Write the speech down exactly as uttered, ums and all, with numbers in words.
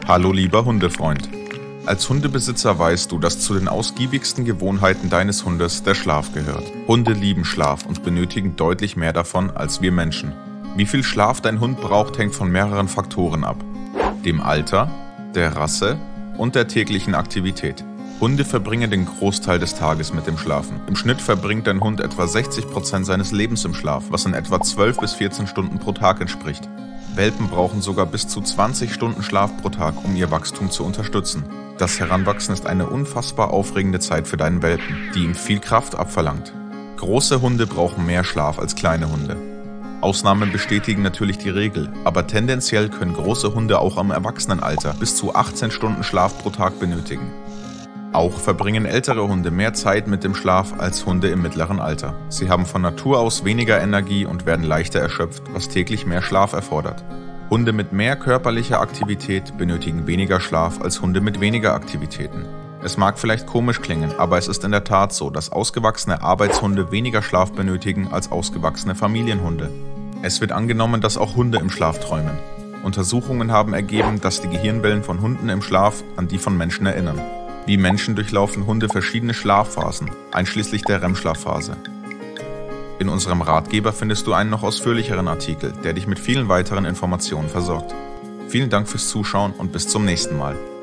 Hallo lieber Hundefreund. Als Hundebesitzer weißt du, dass zu den ausgiebigsten Gewohnheiten deines Hundes der Schlaf gehört. Hunde lieben Schlaf und benötigen deutlich mehr davon als wir Menschen. Wie viel Schlaf dein Hund braucht, hängt von mehreren Faktoren ab. Dem Alter, der Rasse und der täglichen Aktivität. Hunde verbringen den Großteil des Tages mit dem Schlafen. Im Schnitt verbringt dein Hund etwa sechzig Prozent seines Lebens im Schlaf, was in etwa zwölf bis vierzehn Stunden pro Tag entspricht. Welpen brauchen sogar bis zu zwanzig Stunden Schlaf pro Tag, um ihr Wachstum zu unterstützen. Das Heranwachsen ist eine unfassbar aufregende Zeit für deinen Welpen, die ihm viel Kraft abverlangt. Große Hunde brauchen mehr Schlaf als kleine Hunde. Ausnahmen bestätigen natürlich die Regel, aber tendenziell können große Hunde auch im Erwachsenenalter bis zu achtzehn Stunden Schlaf pro Tag benötigen. Auch verbringen ältere Hunde mehr Zeit mit dem Schlaf als Hunde im mittleren Alter. Sie haben von Natur aus weniger Energie und werden leichter erschöpft, was täglich mehr Schlaf erfordert. Hunde mit mehr körperlicher Aktivität benötigen weniger Schlaf als Hunde mit weniger Aktivitäten. Es mag vielleicht komisch klingen, aber es ist in der Tat so, dass ausgewachsene Arbeitshunde weniger Schlaf benötigen als ausgewachsene Familienhunde. Es wird angenommen, dass auch Hunde im Schlaf träumen. Untersuchungen haben ergeben, dass die Gehirnwellen von Hunden im Schlaf an die von Menschen erinnern. Wie Menschen durchlaufen Hunde verschiedene Schlafphasen, einschließlich der R E M-Schlafphase. In unserem Ratgeber findest du einen noch ausführlicheren Artikel, der dich mit vielen weiteren Informationen versorgt. Vielen Dank fürs Zuschauen und bis zum nächsten Mal.